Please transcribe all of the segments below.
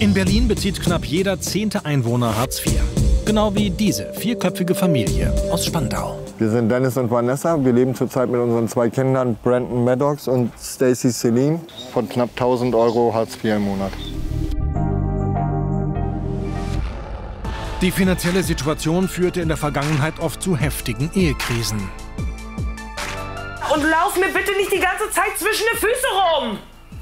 In Berlin bezieht knapp jeder 10. Einwohner Hartz IV. Genau wie diese vierköpfige Familie aus Spandau. Wir sind Dennis und Vanessa. Wir leben zurzeit mit unseren 2 Kindern, Brandon Maddox und Stacy Celine, von knapp 1.000 € Hartz IV im Monat. Die finanzielle Situation führte in der Vergangenheit oft zu heftigen Ehekrisen. Und lauf mir bitte nicht die ganze Zeit zwischen die Füße rum!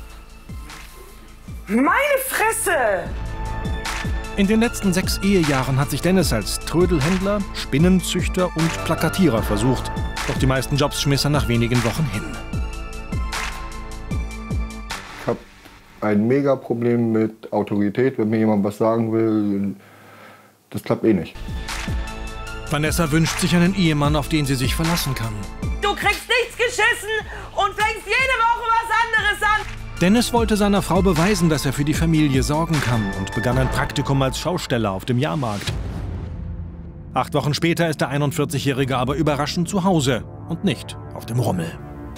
Meine Fresse! In den letzten 6 Ehejahren hat sich Dennis als Trödelhändler, Spinnenzüchter und Plakatierer versucht. Doch die meisten Jobs schmiss er nach wenigen Wochen hin. Ich habe ein Mega-Problem mit Autorität. Wenn mir jemand was sagen will, das klappt eh nicht. Vanessa wünscht sich einen Ehemann, auf den sie sich verlassen kann. Du kriegst nichts geschissen und fängst jede Woche was anderes an! Dennis wollte seiner Frau beweisen, dass er für die Familie sorgen kann und begann ein Praktikum als Schausteller auf dem Jahrmarkt. 8 Wochen später ist der 41-Jährige aber überraschend zu Hause und nicht auf dem Rummel.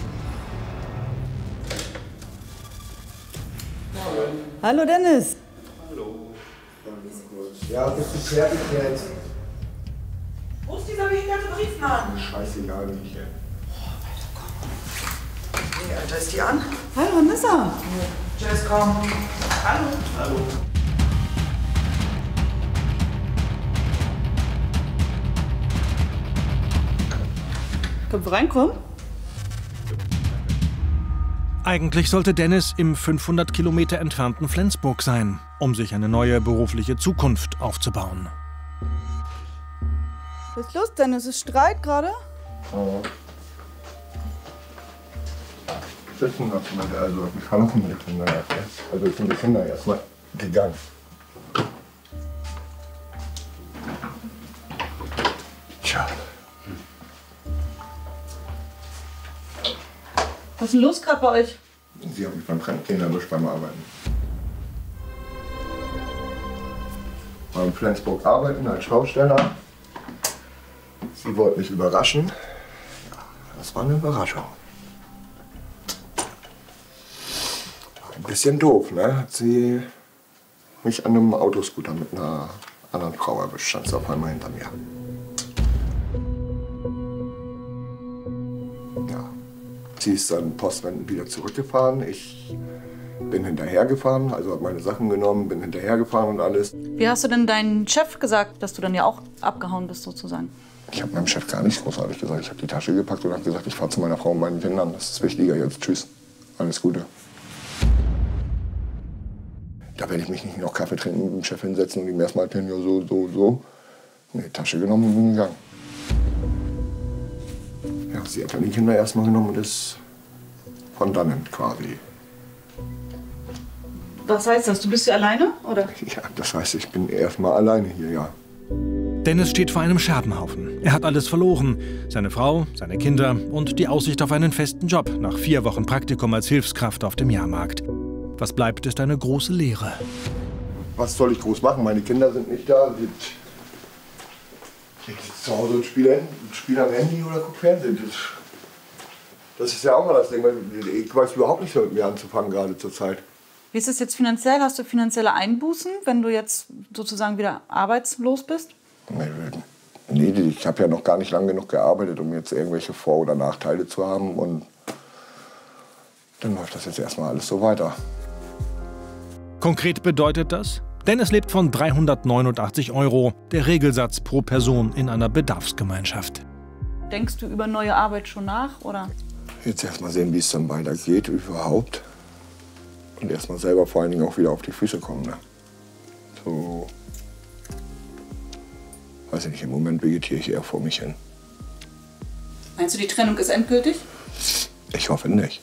Hallo Dennis. Hallo. Ja, bist du fertig jetzt? Wo ist dieser behinderte Briefmann? Scheißegal, Michael. Wie alt ist die an? Hallo Vanessa. Jess, komm. Hallo. Hallo. Können wir reinkommen? Eigentlich sollte Dennis im 500 Kilometer entfernten Flensburg sein, um sich eine neue berufliche Zukunft aufzubauen. Was ist los, Dennis? Ist Streit gerade? Sitzen lassen, also ich verlassen die Kinder erst. Also sind die Kinder erstmal gegangen. Tja. Was ist denn los gerade bei euch? Sie haben mich beim Fremdgehen erwischt beim Arbeiten. War in Flensburg arbeiten als Schausteller. Sie wollten mich überraschen. Ja, das war eine Überraschung. Ein bisschen doof, ne? Hat sie mich an einem Autoscooter mit einer anderen Frau erwischt. Stand sie auf einmal hinter mir. Ja. Sie ist dann postwendend wieder zurückgefahren. Ich bin hinterhergefahren, also habe meine Sachen genommen, bin hinterhergefahren und alles. Wie hast du denn deinem Chef gesagt, dass du dann ja auch abgehauen bist sozusagen? Ich habe meinem Chef gar nichts großartig gesagt. Ich habe die Tasche gepackt und habe gesagt, ich fahre zu meiner Frau und meinen Kindern. Das ist wichtiger jetzt. Tschüss. Alles Gute. Da werde ich mich nicht noch Kaffee trinken mit dem Chef hinsetzen und ihm erstmal erzählen, ja so. Nee, Tasche genommen und bin gegangen. Ja, sie hat dann die Kinder erstmal genommen und ist von dannen quasi. Was heißt das? Du bist ja alleine, oder? Ja, das heißt, ich bin erstmal alleine hier, ja. Dennis steht vor einem Scherbenhaufen. Er hat alles verloren. Seine Frau, seine Kinder und die Aussicht auf einen festen Job nach 4 Wochen Praktikum als Hilfskraft auf dem Jahrmarkt. Was bleibt, ist eine große Leere. Was soll ich groß machen? Meine Kinder sind nicht da. Ich sitze zu Hause und spiele am Handy oder gucke Fernsehen. Das ist ja auch mal das Ding. Ich weiß überhaupt nicht, mit mir anzufangen gerade zur Zeit. Wie ist es jetzt finanziell? Hast du finanzielle Einbußen, wenn du jetzt sozusagen wieder arbeitslos bist? Nee, ich habe ja noch gar nicht lang genug gearbeitet, um jetzt irgendwelche Vor- oder Nachteile zu haben. Und dann läuft das jetzt erstmal alles so weiter. Konkret bedeutet das, Dennis lebt von 389 €, der Regelsatz pro Person in einer Bedarfsgemeinschaft. Denkst du über neue Arbeit schon nach, oder? Jetzt erstmal sehen, wie es dann weitergeht überhaupt. Und erstmal selber vor allen Dingen auch wieder auf die Füße kommen. Ne? So, weiß ich nicht, im Moment vegetiere ich eher vor mich hin. Meinst du, die Trennung ist endgültig? Ich hoffe nicht.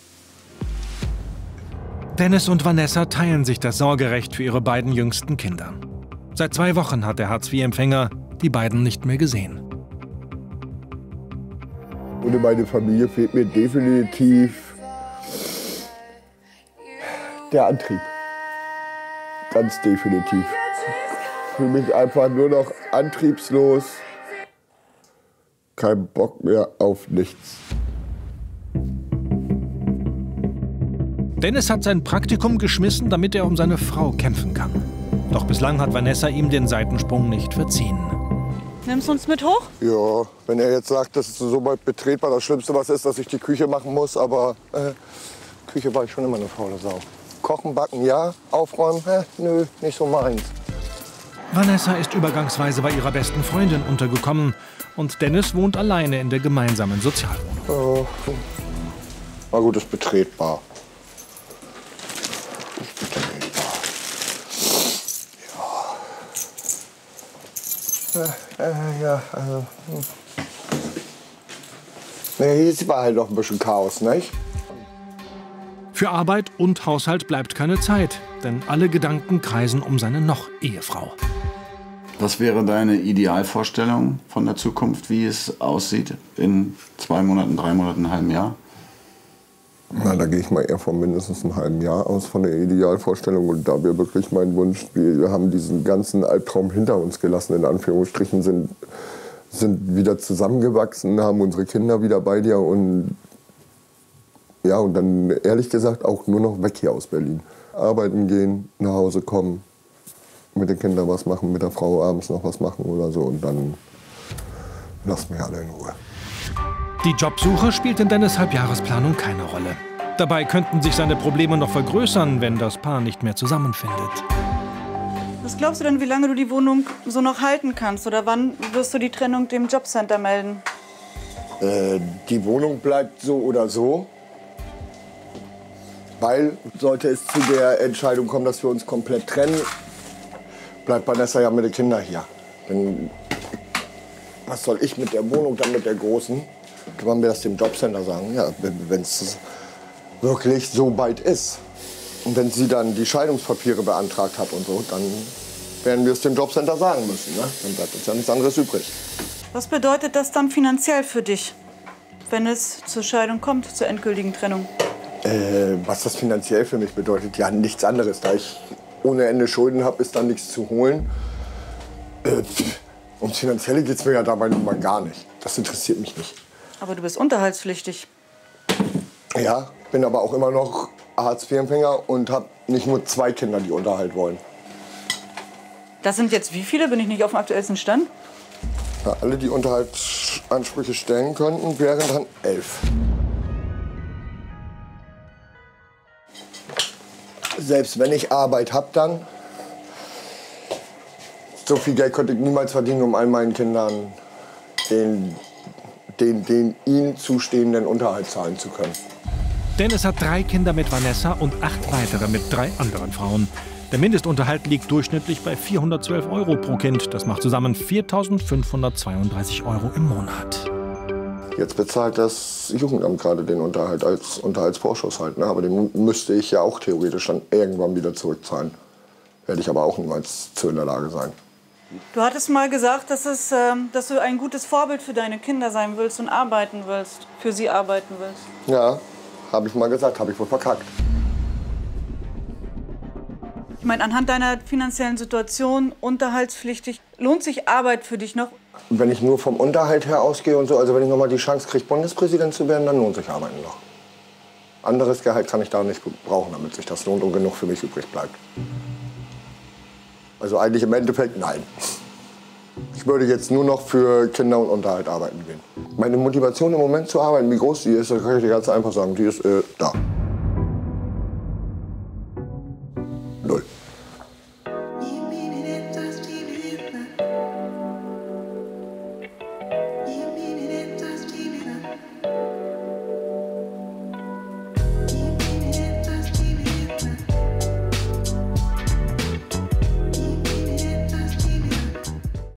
Dennis und Vanessa teilen sich das Sorgerecht für ihre beiden jüngsten Kinder. Seit 2 Wochen hat der Hartz-IV-Empfänger die beiden nicht mehr gesehen. Ohne meine Familie fehlt mir definitiv der Antrieb. Ganz definitiv. Ich fühle mich einfach nur noch antriebslos. Kein Bock mehr auf nichts. Dennis hat sein Praktikum geschmissen, damit er um seine Frau kämpfen kann. Doch bislang hat Vanessa ihm den Seitensprung nicht verziehen. Nimmst du uns mit hoch? Ja, wenn er jetzt sagt, das ist so weit betretbar, das Schlimmste, was ist, dass ich die Küche machen muss. Aber Küche war ich schon immer eine faule Sau. Kochen, backen, ja. Aufräumen, nö, nicht so meins. Vanessa ist übergangsweise bei ihrer besten Freundin untergekommen. Und Dennis wohnt alleine in der gemeinsamen Sozialwohnung. Na gut, ist betretbar. Ist betretbar. Ja, also. Nee, jetzt war halt noch ein bisschen Chaos, nicht? Für Arbeit und Haushalt bleibt keine Zeit, denn alle Gedanken kreisen um seine Noch-Ehefrau. Was wäre deine Idealvorstellung von der Zukunft, wie es aussieht in 2 Monaten, 3 Monaten, einem halben Jahr? Na, da gehe ich mal eher von mindestens einem halben Jahr aus, von der Idealvorstellung. Und da wäre wirklich mein Wunsch, wir haben diesen ganzen Albtraum hinter uns gelassen, in Anführungsstrichen, sind wieder zusammengewachsen, haben unsere Kinder wieder bei dir und ja, und dann ehrlich gesagt auch nur noch weg hier aus Berlin. Arbeiten gehen, nach Hause kommen, mit den Kindern was machen, mit der Frau abends noch was machen oder so und dann lassen wir alle in Ruhe. Die Jobsuche spielt in Dennis' Halbjahresplanung keine Rolle. Dabei könnten sich seine Probleme noch vergrößern, wenn das Paar nicht mehr zusammenfindet. Was glaubst du denn, wie lange du die Wohnung so noch halten kannst? Oder wann wirst du die Trennung dem Jobcenter melden? Die Wohnung bleibt so oder so. Weil, sollte es zu der Entscheidung kommen, dass wir uns komplett trennen, bleibt Vanessa ja mit den Kindern hier. Denn was soll ich mit der Wohnung, dann mit der Großen? Wollen wir das dem Jobcenter sagen? Ja, wenn es wirklich so weit ist. Und wenn sie dann die Scheidungspapiere beantragt hat und so, dann werden wir es dem Jobcenter sagen müssen. Ne? Dann bleibt uns ja nichts anderes übrig. Was bedeutet das dann finanziell für dich, wenn es zur Scheidung kommt, zur endgültigen Trennung? Was das finanziell für mich bedeutet? Ja, nichts anderes. Da ich ohne Ende Schulden habe, ist dann nichts zu holen. Ums Finanzielle geht es mir ja dabei nun mal gar nicht. Das interessiert mich nicht. Aber du bist unterhaltspflichtig. Ja, bin aber auch immer noch Hartz-IV-Empfänger und habe nicht nur 2 Kinder, die Unterhalt wollen. Das sind jetzt wie viele? Bin ich nicht auf dem aktuellsten Stand? Ja, alle, die Unterhaltsansprüche stellen könnten, wären dann 11. Selbst wenn ich Arbeit habe, dann so viel Geld könnte ich niemals verdienen, um all meinen Kindern den ihnen zustehenden Unterhalt zahlen zu können. Dennis hat 3 Kinder mit Vanessa und 8 weitere mit 3 anderen Frauen. Der Mindestunterhalt liegt durchschnittlich bei 412 € pro Kind. Das macht zusammen 4.532 € im Monat. Jetzt bezahlt das Jugendamt gerade den Unterhalt als Unterhaltsvorschuss halt. Ne? Aber den müsste ich ja auch theoretisch dann irgendwann wieder zurückzahlen. Werde ich aber auch niemals zu in der Lage sein. Du hattest mal gesagt, dass du ein gutes Vorbild für deine Kinder sein willst und arbeiten willst, für sie arbeiten willst. Ja, habe ich mal gesagt, habe ich wohl verkackt. Ich meine, anhand deiner finanziellen Situation, unterhaltspflichtig, lohnt sich Arbeit für dich noch? Wenn ich nur vom Unterhalt her ausgehe und so, also wenn ich noch mal die Chance kriege, Bundespräsident zu werden, dann lohnt sich Arbeiten noch. Anderes Gehalt kann ich da nicht brauchen, damit sich das lohnt und genug für mich übrig bleibt. Also eigentlich im Endeffekt nein. Ich würde jetzt nur noch für Kinder und Unterhalt arbeiten gehen. Meine Motivation im Moment zu arbeiten, wie groß die ist, das kann ich dir ganz einfach sagen, die ist da.